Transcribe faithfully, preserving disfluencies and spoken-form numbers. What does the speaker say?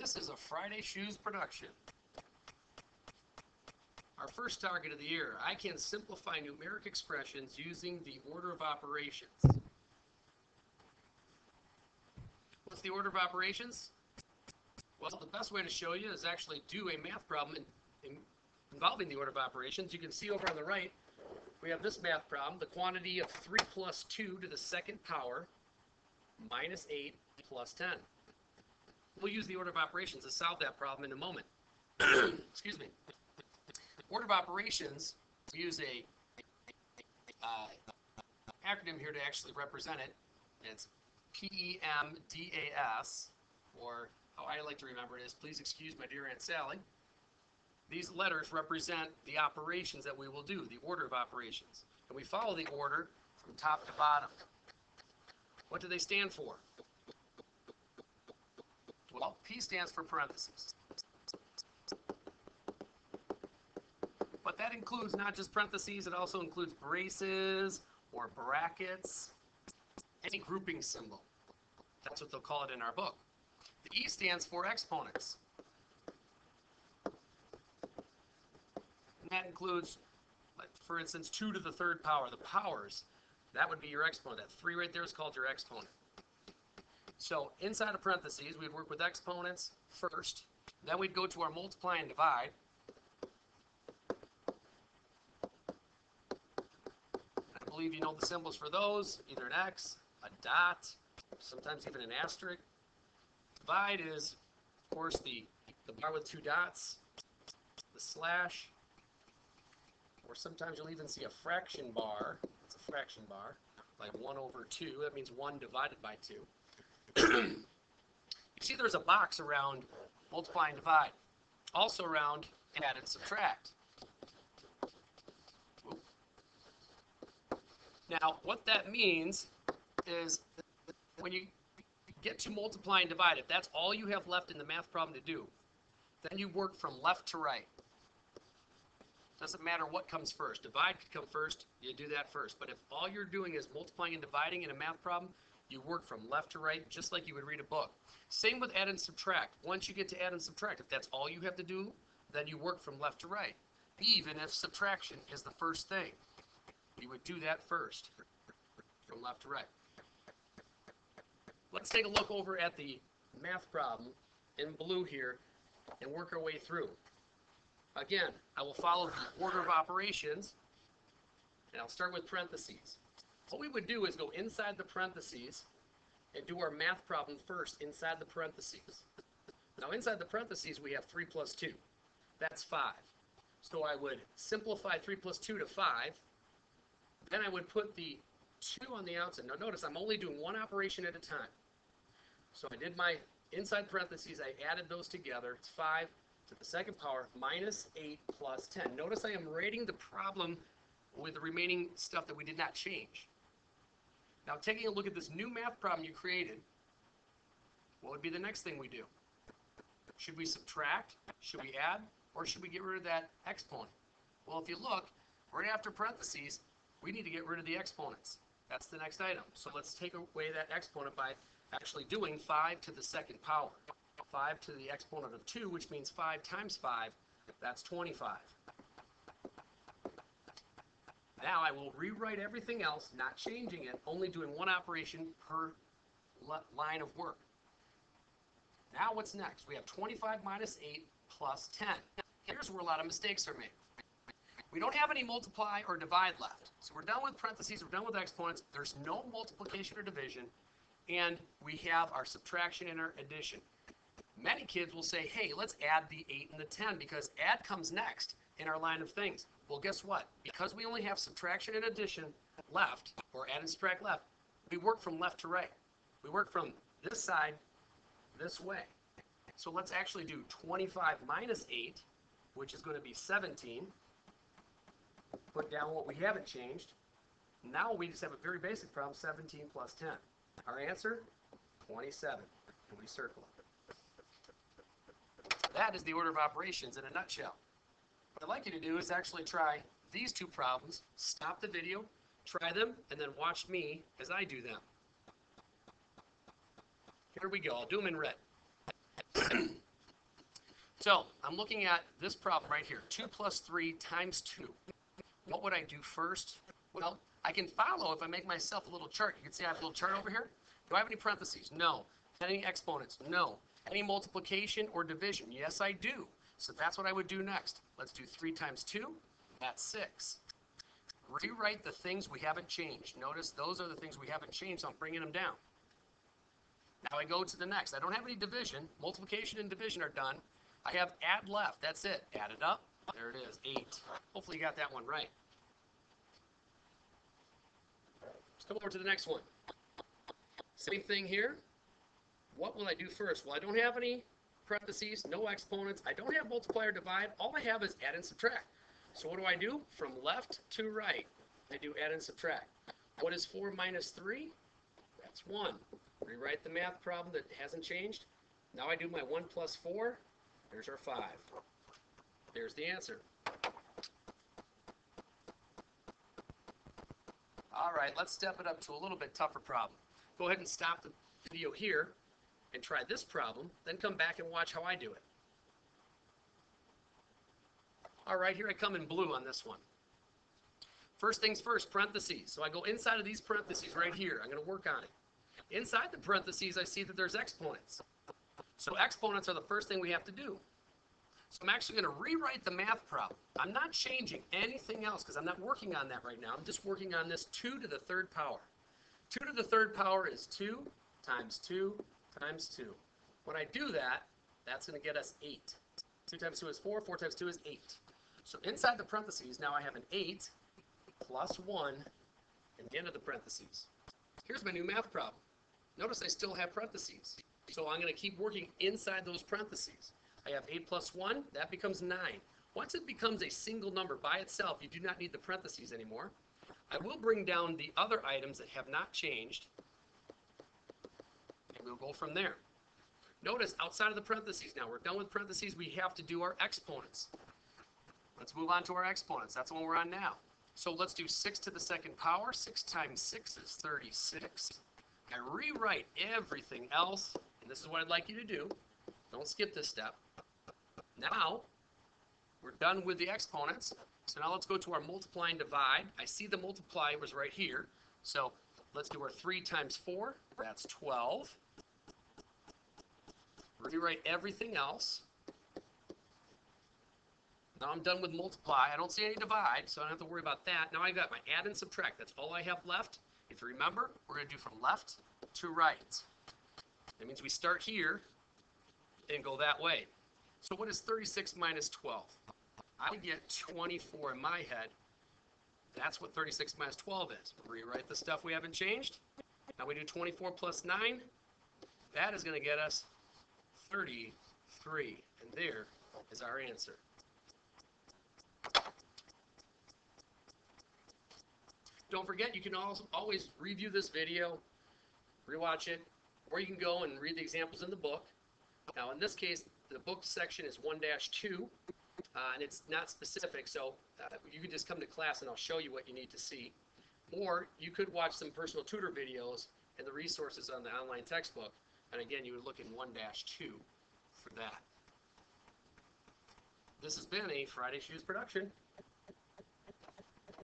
This is a Friday Shoes production. Our first target of the year, I can simplify numeric expressions using the order of operations. What's the order of operations? Well, the best way to show you is actually do a math problem in, in, involving the order of operations. You can see over on the right, we have this math problem, the quantity of three plus two to the second power minus eight plus ten. We'll use the order of operations to solve that problem in a moment. Excuse me. Order of operations, we use a uh, acronym here to actually represent it. It's P E M D A S, or how I like to remember it is, please excuse my dear Aunt Sally. These letters represent the operations that we will do, the order of operations. And we follow the order from top to bottom. What do they stand for? Well, P stands for parentheses. But that includes not just parentheses, it also includes braces or brackets, any grouping symbol. That's what they'll call it in our book. The E stands for exponents. And that includes, like, for instance, two to the third power, the powers. That would be your exponent. That three right there is called your exponent. So inside of parentheses, we'd work with exponents first. Then we'd go to our multiply and divide. I believe you know the symbols for those, either an X, a dot, sometimes even an asterisk. Divide is, of course, the, the bar with two dots, the slash, or sometimes you'll even see a fraction bar. It's a fraction bar, like one over two. That means one divided by two. You see there's a box around multiply and divide, also around add and subtract. Now, what that means is when you get to multiply and divide, if that's all you have left in the math problem to do, then you work from left to right. Doesn't matter what comes first. Divide could come first, you do that first. But if all you're doing is multiplying and dividing in a math problem, you work from left to right, just like you would read a book. Same with add and subtract. Once you get to add and subtract, if that's all you have to do, then you work from left to right. Even if subtraction is the first thing, you would do that first, from left to right. Let's take a look over at the math problem in blue here and work our way through. Again, I will follow the order of operations, and I'll start with parentheses. What we would do is go inside the parentheses and do our math problem first inside the parentheses. Now inside the parentheses we have three plus two. That's five. So I would simplify three plus two to five. Then I would put the two on the outside. Now notice I'm only doing one operation at a time. So I did my inside parentheses, I added those together. It's five to the second power minus eight plus ten. Notice I am rating the problem with the remaining stuff that we did not change. Now, taking a look at this new math problem you created, what would be the next thing we do? Should we subtract? Should we add? Or should we get rid of that exponent? Well, if you look, right after parentheses, we need to get rid of the exponents. That's the next item. So let's take away that exponent by actually doing five to the second power. five to the exponent of two, which means five times five, that's twenty-five. Now I will rewrite everything else, not changing it, only doing one operation per line of work. Now what's next? We have twenty-five minus eight plus ten. Here's where a lot of mistakes are made. We don't have any multiply or divide left. So we're done with parentheses, we're done with exponents, there's no multiplication or division, and we have our subtraction and our addition. Many kids will say, hey, let's add the eight and the ten because add comes next in our line of things. Well, guess what? Because we only have subtraction and addition left, or add and subtract left, we work from left to right. We work from this side this way. So let's actually do twenty-five minus eight, which is going to be seventeen. Put down what we haven't changed. Now we just have a very basic problem, seventeen plus ten. Our answer, twenty-seven. And we circle it. That is the order of operations in a nutshell. What I'd like you to do is actually try these two problems, stop the video, try them, and then watch me as I do them. Here we go. I'll do them in red. So I'm looking at this problem right here, two plus three times two. What would I do first? Well, I can follow if I make myself a little chart. You can see I have a little chart over here. Do I have any parentheses? No. Any exponents? No. Any multiplication or division? Yes, I do. So that's what I would do next. Let's do three times two. That's six. Rewrite the things we haven't changed. Notice those are the things we haven't changed, so I'm bringing them down. Now I go to the next. I don't have any division. Multiplication and division are done. I have add left. That's it. Add it up. There it is, eight. Hopefully you got that one right. Let's come over to the next one. Same thing here. What will I do first? Well, I don't have any parentheses, no exponents. I don't have multiply or divide. All I have is add and subtract. So what do I do? From left to right, I do add and subtract. What is four minus three? That's one. Rewrite the math problem that hasn't changed. Now I do my one plus four. There's our five. There's the answer. All right, let's step it up to a little bit tougher problem. Go ahead and stop the video here and try this problem, then come back and watch how I do it. All right, here I come in blue on this one. First things first, parentheses. So I go inside of these parentheses right here. I'm going to work on it. Inside the parentheses, I see that there's exponents. So exponents are the first thing we have to do. So I'm actually going to rewrite the math problem. I'm not changing anything else because I'm not working on that right now. I'm just working on this two to the third power. two to the third power is two times two times two. When I do that, that's going to get us eight. two times two is four. four times two is eight. So inside the parentheses, now I have an eight plus one in the end of the parentheses. Here's my new math problem. Notice I still have parentheses. So I'm going to keep working inside those parentheses. I have eight plus one. That becomes nine. Once it becomes a single number by itself, you do not need the parentheses anymore. I will bring down the other items that have not changed, and we'll go from there. Notice outside of the parentheses now, we're done with parentheses, we have to do our exponents. Let's move on to our exponents. That's the one we're on now. So let's do six to the second power. six times six is thirty-six. I rewrite everything else, and this is what I'd like you to do. Don't skip this step. Now, we're done with the exponents. So now let's go to our multiply and divide. I see the multiply was right here. So let's do our three times four. That's twelve. Rewrite everything else. Now I'm done with multiply. I don't see any divide, so I don't have to worry about that. Now I got my add and subtract. That's all I have left. If you remember, we're going to do from left to right. That means we start here and go that way. So what is thirty-six minus twelve? I get twenty-four in my head. That's what thirty-six minus twelve is. Rewrite the stuff we haven't changed. Now we do twenty-four plus nine. That is going to get us thirty-three. And there is our answer. Don't forget, you can also always review this video, rewatch it, or you can go and read the examples in the book. Now, in this case, the book section is one dash two, uh, and it's not specific, so uh, you can just come to class and I'll show you what you need to see. Or you could watch some personal tutor videos and the resources on the online textbook, and again, you would look in one dash two for that. This has been a Friday Shoes production.